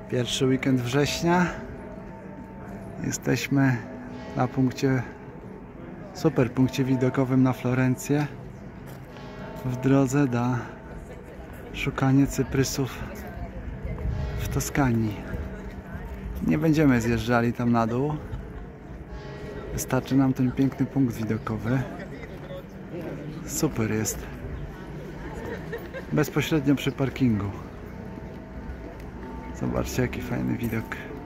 Pierwszy weekend września. Jesteśmy na super punkcie widokowym na Florencję, w drodze na szukanie cyprysów w Toskanii. Nie będziemy zjeżdżali tam na dół. Wystarczy nam ten piękny punkt widokowy. Super jest. Bezpośrednio przy parkingu. Zobaczcie, jaki fajny widok.